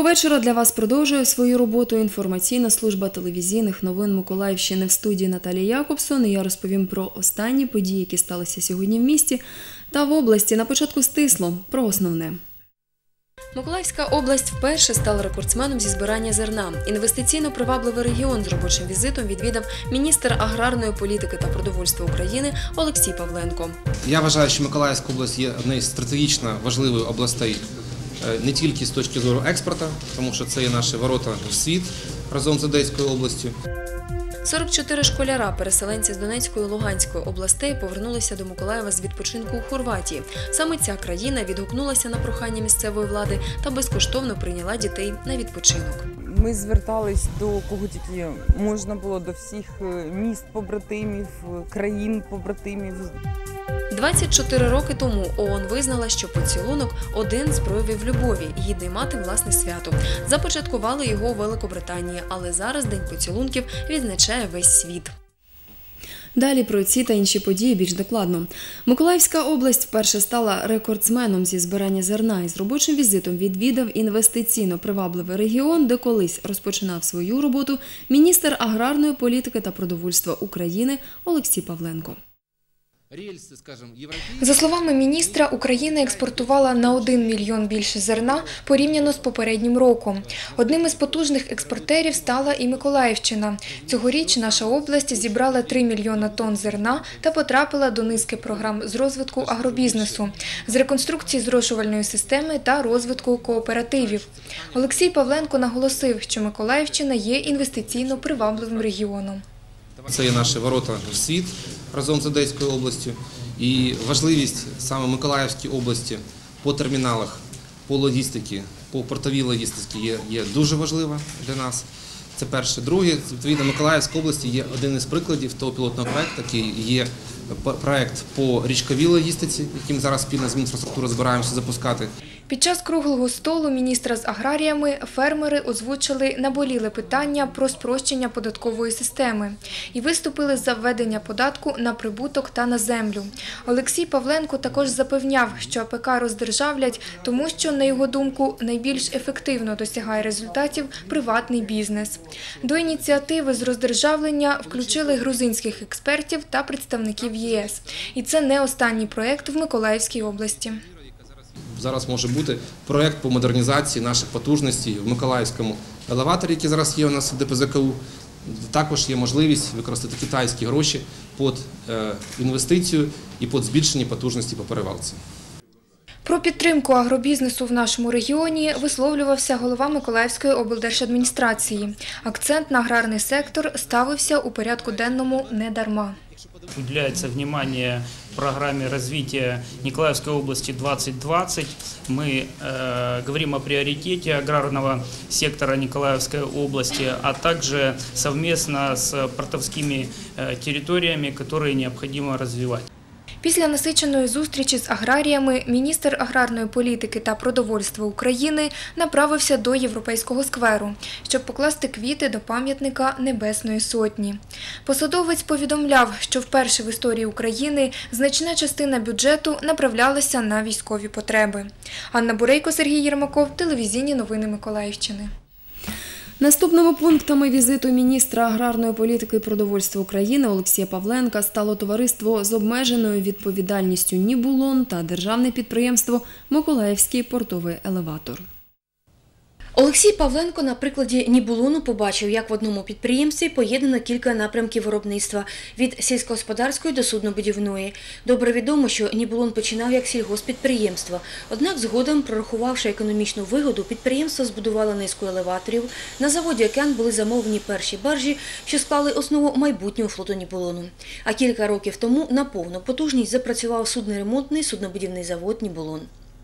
вечора для вас продовжує свою роботу інформаційна служба телевізійних новин Миколаївщини. В студії Наталія Якобсон. І я розповім про останні події, які сталися сьогодні в місті та в області. На початку стисло про основне. Миколаївська область вперше стала рекордсменом зі збирання зерна. Інвестиційно привабливий регіон з робочим візитом відвідав міністр аграрної політики та продовольства України Олексій Павленко. Я вважаю, що Миколаївська область є однією з стратегічно важливих областей не тільки з точки зору експорту, тому що це є наші ворота в світ разом з Одеською областю. 44 школяра, переселенці з Донецької і Луганської областей, повернулися до Миколаєва з відпочинку у Хорватії. Саме ця країна відгукнулася на прохання місцевої влади та безкоштовно прийняла дітей на відпочинок. Ми звертались до кого тільки можна було, до всіх міст-побратимів, країн-побратимів. 24 роки тому ООН визнала, що поцілунок – один з проявів любові, гідний мати власне свято. Започаткували його у Великобританії, але зараз День поцілунків відзначає весь світ. Далі про ці та інші події більш докладно. Миколаївська область вперше стала рекордсменом зі збирання зерна і з робочим візитом відвідав інвестиційно привабливий регіон, де колись розпочинав свою роботу міністр аграрної політики та продовольства України Олексій Павленко. За словами міністра, Україна експортувала на 1 мільйон більше зерна порівняно з попереднім роком. Одним із потужних експортерів стала і Миколаївщина. Цьогоріч наша область зібрала 3 мільйона тонн зерна та потрапила до низки програм з розвитку агробізнесу, з реконструкції зрошувальної системи та розвитку кооперативів. Олексій Павленко наголосив, що Миколаївщина є інвестиційно привабливим регіоном. Це є наші ворота в світ разом з Одеською областю. І важливість саме Миколаївської області по терміналах, по логістиці, по портовій логістиці є дуже важлива для нас. Це перше. Друге, відповідно, Миколаївська область є один із прикладів того пілотного проєкту, який є проєкт по річковій логістиці, який ми зараз спільно з Мінінфраструктури збираємося запускати. Під час круглого столу міністра з аграріями фермери озвучили наболіле питання про спрощення податкової системи і виступили за введення податку на прибуток та на землю. Олексій Павленко також запевняв, що АПК роздержавлять, тому що, на його думку, найбільш ефективно досягає результатів приватний бізнес. До ініціативи з роздержавлення включили грузинських експертів та представників ЄС. І це не останній проєкт в Миколаївській області. Зараз може бути проєкт по модернізації наших потужностей в Миколаївському елеваторі, який зараз є у нас в ДПЗКУ. Також є можливість використати китайські гроші під інвестицію і під збільшення потужності по перевалці. Про підтримку агробізнесу в нашому регіоні висловлювався голова Миколаївської облдержадміністрації. Акцент на аграрний сектор ставився у порядку денному не дарма. Уделяется внимание программе развития Николаевской области 2020. Мы говорим о приоритете аграрного сектора Николаевской области, а также совместно с портовскими территориями, которые необходимо развивать. Після насиченої зустрічі з аграріями міністр аграрної політики та продовольства України направився до Європейського скверу, щоб покласти квіти до пам'ятника Небесної Сотні. Посадовець повідомляв, що вперше в історії України значна частина бюджету направлялася на військові потреби. Анна Бурейко, Сергій Єрмаков, телевізійні новини Миколаївщини. Наступними пунктами візиту міністра аграрної політики і продовольства України Олексія Павленка стало товариство з обмеженою відповідальністю «Нібулон» та державне підприємство «Миколаївський портовий елеватор». Олексій Павленко на прикладі «Нібулону» побачив, як в одному підприємстві поєднано кілька напрямків виробництва – від сільськогосподарської до суднобудівної. Добре відомо, що «Нібулон» починав як сільгосппідприємство. Однак згодом, прорахувавши економічну вигоду, підприємство збудувало низку елеваторів. На заводі «Океан» були замовлені перші баржі, що склали основу майбутнього флоту «Нібулону». А кілька років тому на повну потужність запрацював судноремонтний суднобудівний завод «Нібулон».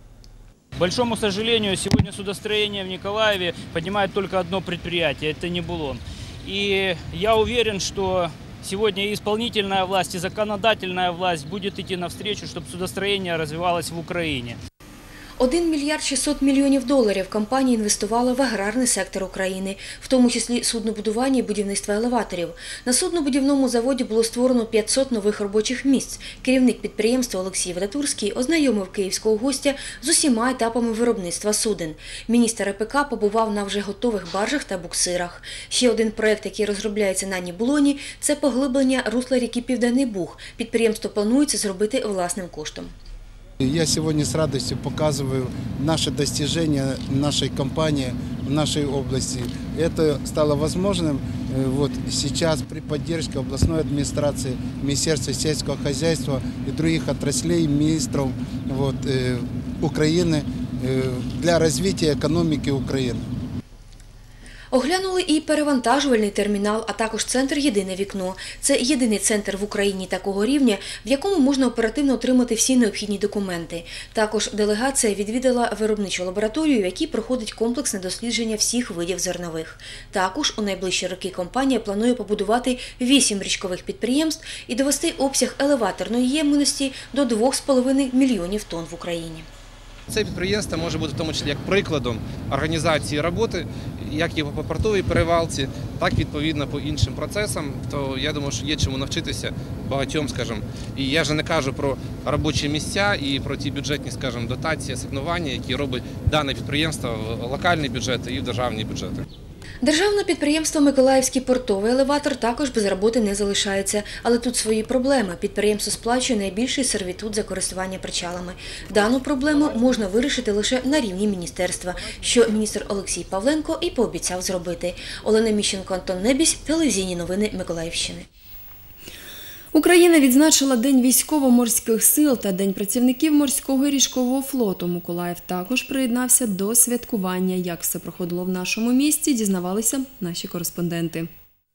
К большому сожалению, сегодня судостроение в Николаеве поднимает только одно предприятие – это «Нибулон». И я уверен, что сегодня и исполнительная власть, и законодательная власть будет идти навстречу, чтобы судостроение развивалось в Украине. 1 мільярд 600 мільйонів доларів компанія інвестувала в аграрний сектор України, в тому числі суднобудування і будівництво елеваторів. На суднобудівному заводі було створено 500 нових робочих місць. Керівник підприємства Олексій Вадатурський ознайомив київського гостя з усіма етапами виробництва суден. Міністр ЕПК побував на вже готових баржах та буксирах. Ще один проєкт, який розробляється на Нібулоні – це поглиблення русла ріки Південний Буг. Підприємство планується зробити власним коштом. Я сегодня с радостью показываю наши достижения нашей компании в нашей области. Это стало возможным вот сейчас при поддержке областной администрации, Министерства сельского хозяйства и других отраслей, министров Украины для развития экономики Украины. Оглянули і перевантажувальний термінал, а також центр «Єдине вікно». Це єдиний центр в Україні такого рівня, в якому можна оперативно отримати всі необхідні документи. Також делегація відвідала виробничу лабораторію, в якій проходить комплексне дослідження всіх видів зернових. Також у найближчі роки компанія планує побудувати 8 річкових підприємств і довести обсяг елеваторної ємності до 2,5 мільйонів тонн в Україні. Це підприємство може бути в тому числі як прикладом організації роботи, як і по портовій перевалці, так відповідно по іншим процесам. То я думаю, що є чому навчитися багатьом, скажімо. І я вже не кажу про робочі місця і про ті бюджетні, скажімо, дотації, асигнування, які робить дане підприємство в локальні бюджети і в державні бюджети. Державне підприємство «Миколаївський портовий елеватор» також без роботи не залишається. Але тут свої проблеми. Підприємство сплачує найбільший сервітут за користування причалами. Дану проблему можна вирішити лише на рівні міністерства, що міністр Олексій Павленко і пообіцяв зробити. Олена Міщенко, Антон Небісь, телевізійні новини Миколаївщини. Україна відзначила День військово-морських сил та День працівників морського і річкового флоту. Миколаїв також приєднався до святкування. Як все проходило в нашому місті, дізнавалися наші кореспонденти.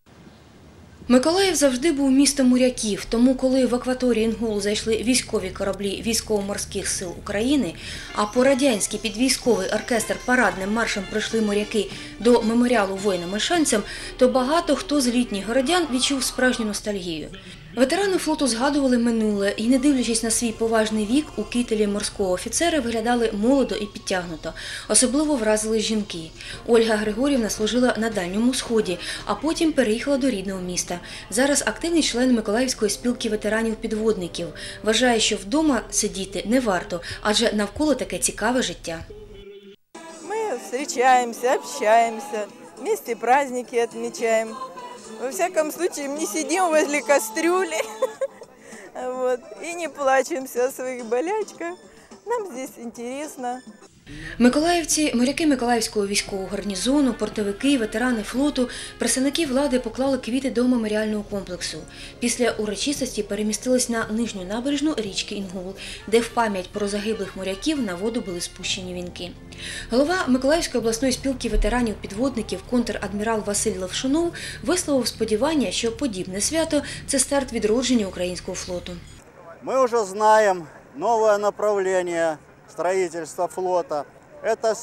Миколаїв завжди був містом моряків, тому коли в акваторії Інгулу зайшли військові кораблі військово-морських сил України, а по-радянськи під військовий оркестр парадним маршем пройшли моряки до меморіалу воїнам-ольшанцям, то багато хто з літніх городян відчув справжню ностальгію. Ветерани флоту згадували минуле і, не дивлячись на свій поважний вік, у кітелі морського офіцера виглядали молодо і підтягнуто. Особливо вразили жінки. Ольга Григорівна служила на Дальньому Сході, а потім переїхала до рідного міста. Зараз активний член Миколаївської спілки ветеранів-підводників. Вважає, що вдома сидіти не варто, адже навколо таке цікаве життя. Ми зустрічаємося, общаємося, вместе праздники відмічаємо. Во всяком случае, не сидим возле кастрюли и не плачемся о своих болячках. Нам здесь интересно. Миколаївці, моряки Миколаївського військового гарнізону, портовики, ветерани флоту, представники влади поклали квіти до меморіального комплексу. Після урочистості перемістились на нижню набережну річки Інгул, де в пам'ять про загиблих моряків на воду були спущені вінки. Голова Миколаївської обласної спілки ветеранів-підводників контр-адмірал Василь Левшунов висловив сподівання, що подібне свято – це старт відродження українського флоту. Ми вже знаємо нове направлення строительства флота. Это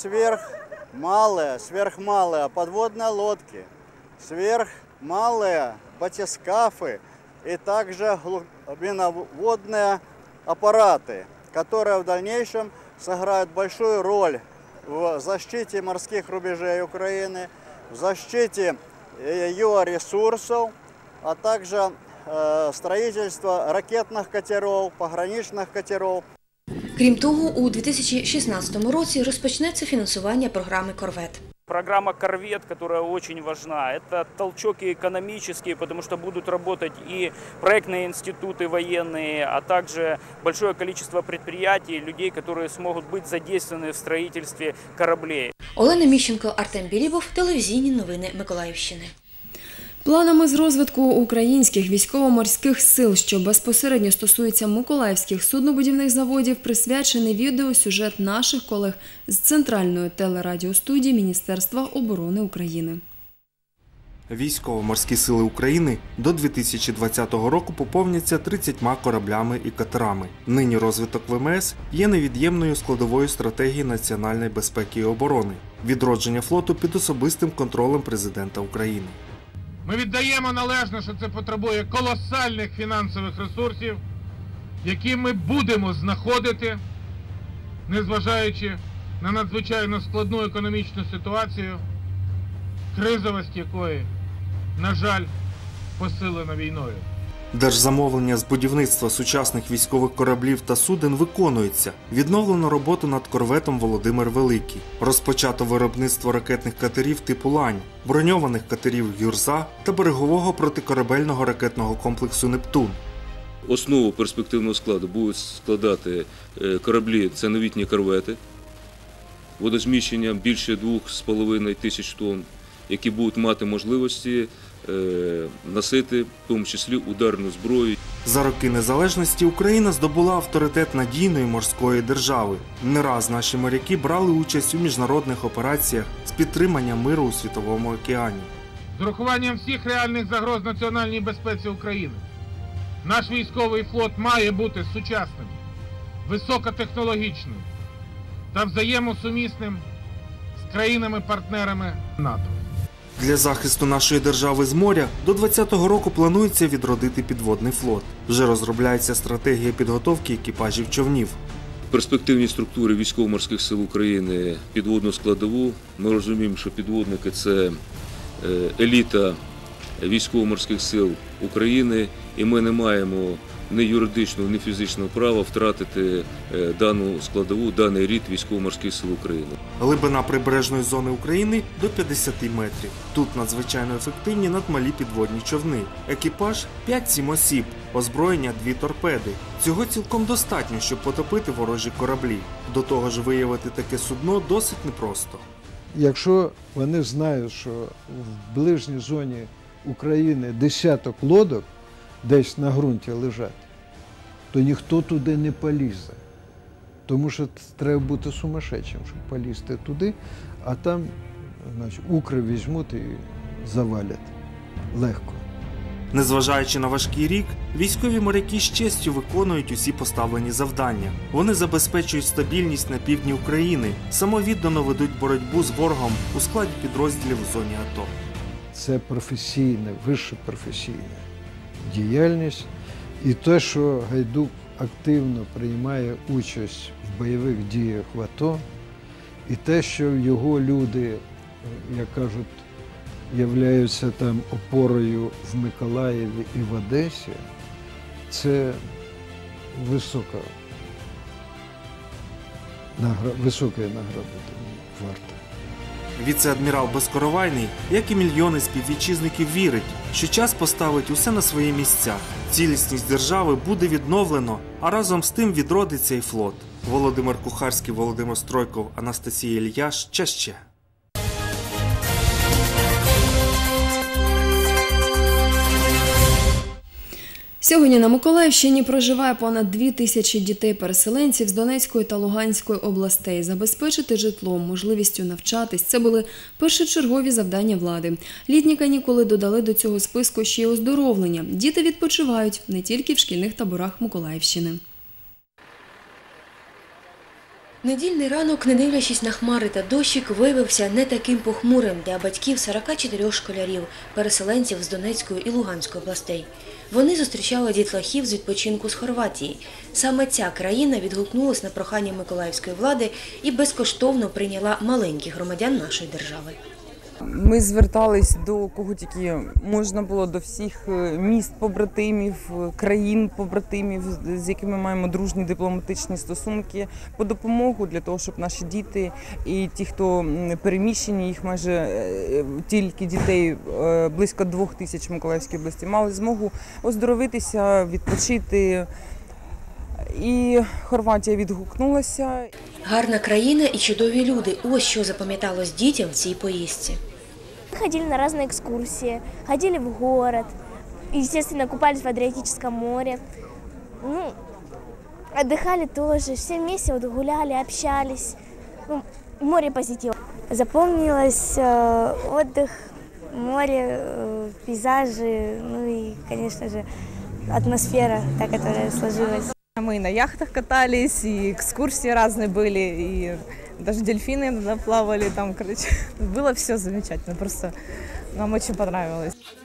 сверхмалые подводные лодки, сверхмалые батискафы и также глубиноводные аппараты, которые в дальнейшем сыграют большую роль в защите морских рубежей Украины, в защите ее ресурсов, а также строительство ракетных катеров, пограничных катеров. Крім того, у 2016 році розпочнеться фінансування програми «Корвет». Программа «Корвет», которая очень важна, это толчок и экономический, потому что будут работать и проектные институты военные, а также большое количество предприятий, людей, которые смогут быть задействованы в строительстве кораблей. Олена Міщенко, Артем Білібов, телевізійні новини Миколаївщини. Планами з розвитку українських військово-морських сил, що безпосередньо стосується миколаївських суднобудівних заводів, присвячений відеосюжет наших колег з Центральної телерадіостудії Міністерства оборони України. Військово-морські сили України до 2020 року поповняться 30 кораблями і катерами. Нині розвиток ВМС є невід'ємною складовою стратегії національної безпеки і оборони. Відродження флоту під особистим контролем президента України. Ми віддаємо належне, що це потребує колосальних фінансових ресурсів, які ми будемо знаходити незважаючи на надзвичайно складну економічну ситуацію, кризовість якої, на жаль, посилена війною. Держзамовлення з будівництва сучасних військових кораблів та суден виконується. Відновлено роботу над корветом «Володимир Великий». Розпочато виробництво ракетних катерів типу «Лань», броньованих катерів «Гюрза» та берегового протикорабельного ракетного комплексу «Нептун». Основу перспективного складу будуть складати кораблі, це новітні корвети, водозміщенням більше 2,5 тисяч тонн, які будуть мати можливості носити, в тому числі, ударну зброю. За роки незалежності Україна здобула авторитет надійної морської держави. Не раз наші моряки брали участь у міжнародних операціях з підтримання миру у Світовому океані. З урахуванням всіх реальних загроз національній безпеці України, наш військовий флот має бути сучасним, високотехнологічним та взаємосумісним з країнами-партнерами НАТО. Для захисту нашої держави з моря до 2020 року планується відродити підводний флот. Вже розробляється стратегія підготовки екіпажів човнів. В перспективній структурі Військово-морських сил України підводну складову ми розуміємо, що підводники – це еліта Військово-морських сил України, і ми не маємо ні юридичного, ні фізичного права втратити дану складову, даний рід Військово-морських сил України. Глибина прибережної зони України – до 50 метрів. Тут надзвичайно ефективні надмалі підводні човни. Екіпаж – 5-7 осіб, озброєння – 2 торпеди. Цього цілком достатньо, щоб потопити ворожі кораблі. До того ж, виявити таке судно досить непросто. Якщо вони знають, що в ближній зоні України десяток лодок десь на ґрунті лежать, то ніхто туди не полізе. Тому що треба бути сумасшедшим, щоб полізти туди, а там, значить, укри візьмуть і завалять легко. Незважаючи на важкий рік, військові моряки з честю виконують усі поставлені завдання. Вони забезпечують стабільність на півдні України, самовіддано ведуть боротьбу з ворогом у складі підрозділів в зоні АТО. Це професійна, вища професійна діяльність. І те, що Гайдук активно приймає участь в бойових діях в АТО, і те, що його люди, як кажуть, являються там опорою в Миколаєві і в Одесі, це висока награда варта. Віце-адмірал Безкоровайний, як і мільйони співвітчизників, вірить, що час поставить усе на свої місця. Цілісність держави буде відновлено, а разом з тим відродиться і флот. Володимир Кухарський, Володимир Стройков, Анастасія Ільяш. Чаще. Сьогодні на Миколаївщині проживає понад 2000 дітей-переселенців з Донецької та Луганської областей. Забезпечити житлом, можливістю навчатись – це були першочергові завдання влади. Літні канікули додали до цього списку ще й оздоровлення. Діти відпочивають не тільки в шкільних таборах Миколаївщини. Недільний ранок, не дивлячись на хмари та дощик, виявився не таким похмурим для батьків 44 школярів, переселенців з Донецької і Луганської областей. Вони зустрічали дітлахів з відпочинку з Хорватії. Саме ця країна відгукнулась на прохання миколаївської влади і безкоштовно прийняла маленьких громадян нашої держави. Ми звертались до кого тільки можна було, до всіх міст-побратимів, країн-побратимів, з якими маємо дружні дипломатичні стосунки, по допомогу для того, щоб наші діти і ті, хто переміщені, їх майже тільки дітей, близько 2000 в Миколаївській області, мали змогу оздоровитися, відпочити. І Хорватія відгукнулася. Гарна країна і чудові люди – ось що запам'яталось дітям в цій поїздці. Ходили на разные экскурсии, ходили в город, естественно, купались в Адриатическом море. Ну, отдыхали тоже, все вместе вот гуляли, общались. Ну, море позитив. Запомнилось отдых, море, пейзажи, ну и, конечно же, атмосфера, та, которая сложилась. Мы и на яхтах катались, и экскурсии разные были, и даже дельфины плавали там, короче. Было все замечательно, просто нам очень понравилось.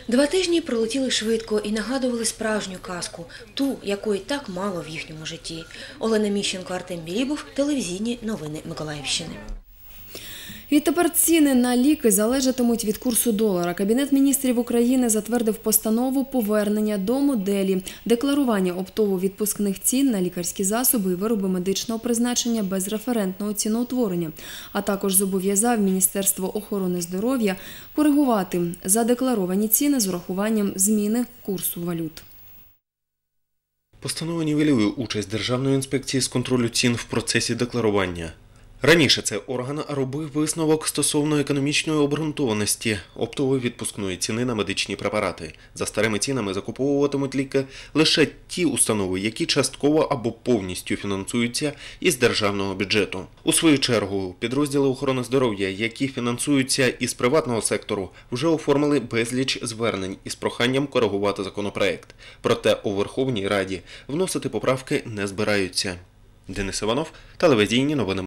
2 тижні пролетіли швидко і нагадували справжню казку, ту, якої так мало в їхньому житті. Олена Міщенко, Артем Білібов, телевізійні новини Миколаївщини. Відтепер ціни на ліки залежатимуть від курсу долара. Кабінет міністрів України затвердив постанову повернення до моделі декларування оптово-відпускних цін на лікарські засоби і вироби медичного призначення без референтного ціноутворення, а також зобов'язав Міністерство охорони здоров'я коригувати задекларовані ціни з урахуванням зміни курсу валют. Постанова нівелює участь Державної інспекції з контролю цін в процесі декларування. Раніше цей орган робив висновок стосовно економічної обґрунтованості оптової відпускної ціни на медичні препарати. За старими цінами закуповуватимуть ліки лише ті установи, які частково або повністю фінансуються із державного бюджету. У свою чергу, підрозділи охорони здоров'я, які фінансуються із приватного сектору, вже оформили безліч звернень із проханням коригувати законопроект. Проте у Верховній Раді вносити поправки не збираються. Денис Іванов, телевізійні новини.